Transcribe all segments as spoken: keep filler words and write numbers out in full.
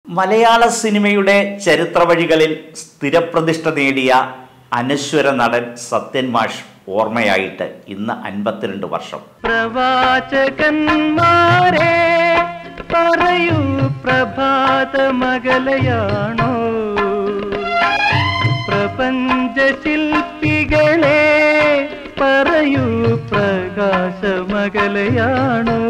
മലയാള സിനിമയുടെ ചരിത്ര വഴികളിൽ സ്ഥിരപ്രതിഷ്ഠ നേടിയ അനശ്വര നടൻ സത്യൻ മാഷ് ഓർമ്മയായിട്ട് ഇന്ന് അൻപത്തിരണ്ട് വർഷം. പ്രവാചകന്മാരെ പറയൂ പ്രഭാത മകലയാണോ, പ്രപഞ്ച ശില്പികളെ പറയൂ പ്രകാശ മകലയാണോ.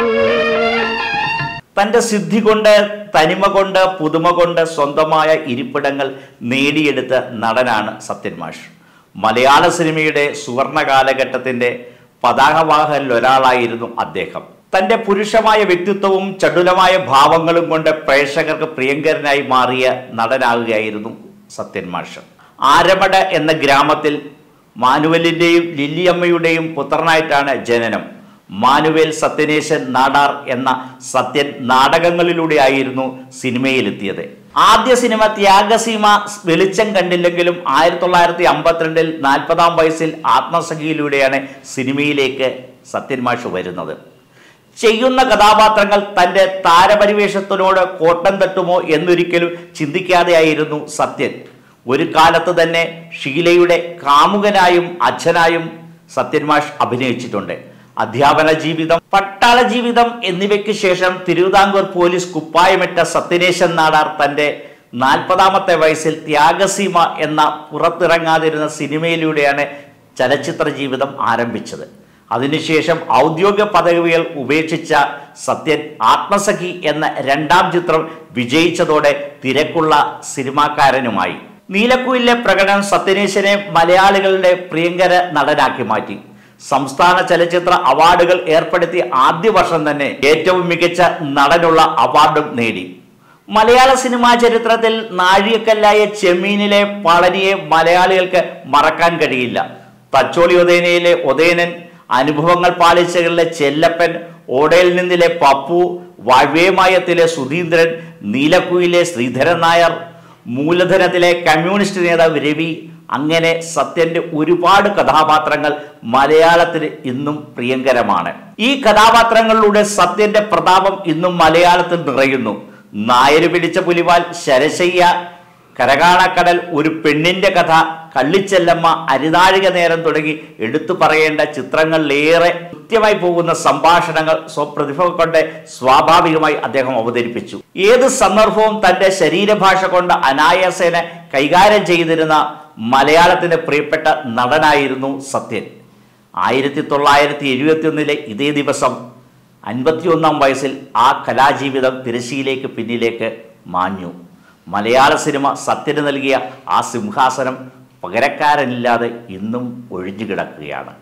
തൻ്റെ സിദ്ധി കൊണ്ട്, തനിമ കൊണ്ട്, പുതുമ കൊണ്ട് സ്വന്തമായ ഇരിപ്പിടങ്ങൾ നേടിയെടുത്ത നടനാണ് സത്യൻ മാഷ്. മലയാള സിനിമയുടെ സുവർണ കാലഘട്ടത്തിൻ്റെ പതാകവാഹകരിൽ ഒരാളായിരുന്നു അദ്ദേഹം. തൻ്റെ പുരുഷമായ വ്യക്തിത്വവും ചടുലമായ ഭാവങ്ങളും കൊണ്ട് പ്രേക്ഷകർക്ക് പ്രിയങ്കരനായി മാറിയ നടനാകുകയായിരുന്നു സത്യൻ മാഷ്. ആരമട എന്ന ഗ്രാമത്തിൽ മാനുവലിൻ്റെയും ലില്ലിയമ്മയുടെയും പുത്രനായിട്ടാണ് ജനനം. മാനുവേൽ സത്യനേശൻ നാടാർ എന്ന സത്യൻ നാടകങ്ങളിലൂടെ ആയിരുന്നു സിനിമയിലെത്തിയത്. ആദ്യ സിനിമ ത്യാഗസീമ വെളിച്ചം കണ്ടില്ലെങ്കിലും ആയിരത്തി തൊള്ളായിരത്തി അമ്പത്തിരണ്ടിൽ നാൽപ്പതാം വയസ്സിൽ ആത്മസഖിയിലൂടെയാണ് സിനിമയിലേക്ക് സത്യൻ മാഷ് വരുന്നത്. ചെയ്യുന്ന കഥാപാത്രങ്ങൾ തൻ്റെ താരപരിവേഷത്തിനോട് കോട്ടം തട്ടുമോ എന്നൊരിക്കലും ചിന്തിക്കാതെയായിരുന്നു സത്യൻ. ഒരു കാലത്ത് തന്നെ ഷീലയുടെ കാമുകനായും അച്ഛനായും സത്യൻ മാഷ് അഭിനയിച്ചിട്ടുണ്ട്. അധ്യാപന ജീവിതം, പട്ടാള ജീവിതം എന്നിവയ്ക്ക് ശേഷം തിരുവിതാംകൂർ പോലീസ് കുപ്പായമിട്ട സത്യനേശൻ നാടാർ തൻ്റെ നാൽപ്പതാമത്തെ വയസ്സിൽ ത്യാഗസീമ എന്ന പുറത്തിറങ്ങാതിരുന്ന സിനിമയിലൂടെയാണ് ചലച്ചിത്ര ജീവിതം ആരംഭിച്ചത്. അതിനുശേഷം ഔദ്യോഗിക പദവികൾ ഉപേക്ഷിച്ച സത്യൻ ആത്മസഖി എന്ന രണ്ടാം ചിത്രം വിജയിച്ചതോടെ തിരക്കുള്ള സിനിമാക്കാരനുമായി. നീലക്കുയിലെ പ്രകടനം സത്യനേശനെ മലയാളികളുടെ പ്രിയങ്കര നടനാക്കി മാറ്റി. സംസ്ഥാന ചലച്ചിത്ര അവാർഡുകൾ ഏർപ്പെടുത്തി ആദ്യ വർഷം തന്നെ ഏറ്റവും മികച്ച നടനുള്ള അവാർഡും നേടി. മലയാള സിനിമാ ചരിത്രത്തിൽ നാഴികക്കല്ലായ ചെമ്മീനിലെ പളനിയെ മലയാളികൾക്ക് മറക്കാൻ കഴിയില്ല. തച്ചോളി ഉദയനയിലെ ഉദയനൻ, അനുഭവങ്ങൾ പാളിച്ചകളിലെ ചെല്ലപ്പൻ, ഓടയിൽ നിന്നിലെ പപ്പു, വാഴ്വേമായത്തിലെ സുധീന്ദ്രൻ, നീലക്കുയിലെ ശ്രീധരൻ നായർ, മൂലധനത്തിലെ കമ്മ്യൂണിസ്റ്റ് നേതാവ് രവി, അങ്ങനെ സത്യന്റെ ഒരുപാട് കഥാപാത്രങ്ങൾ മലയാളത്തിന് ഇന്നും പ്രിയങ്കരമാണ്. ഈ കഥാപാത്രങ്ങളിലൂടെ സത്യന്റെ പ്രതാപം ഇന്നും മലയാളത്തിൽ നിറയുന്നു. നായര് പിടിച്ച പുലിവാൽ, ശരശയ്യ, കരകാണക്കടൽ, ഒരു പെണ്ണിന്റെ കഥ, കള്ളിച്ചെല്ലമ്മ, അരിതാഴിക നേരം തുടങ്ങി എടുത്തു പറയേണ്ട ചിത്രങ്ങളിലേറെ കൃത്യമായി പോകുന്ന സംഭാഷണങ്ങൾ സ്വപ്രതിഭ കൊണ്ട് സ്വാഭാവികമായി അദ്ദേഹം അവതരിപ്പിച്ചു. ഏത് സന്ദർഭവും തൻ്റെ ശരീരഭാഷ കൊണ്ട് അനായാസേന കൈകാര്യം ചെയ്തിരുന്ന മലയാളത്തിന്റെ പ്രിയപ്പെട്ട നടനായിരുന്നു സത്യൻ. ആയിരത്തി തൊള്ളായിരത്തി എഴുപത്തി ഒന്നിലെ ഇതേ ദിവസം അൻപത്തിയൊന്നാം വയസ്സിൽ ആ കലാജീവിതം തിരശ്ശീലേക്ക് പിന്നിലേക്ക് മാഞ്ഞു. മലയാള സിനിമ സത്യന് നൽകിയ ആ സിംഹാസനം പകരക്കാരനില്ലാതെ ഇന്നും ഒഴിഞ്ഞു കിടക്കുകയാണ്.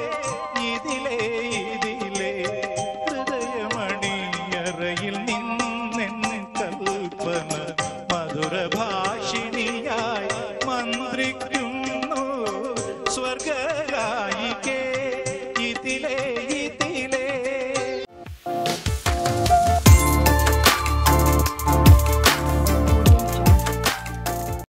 ഹൃദയമണിയറയിൽ നിന്ന്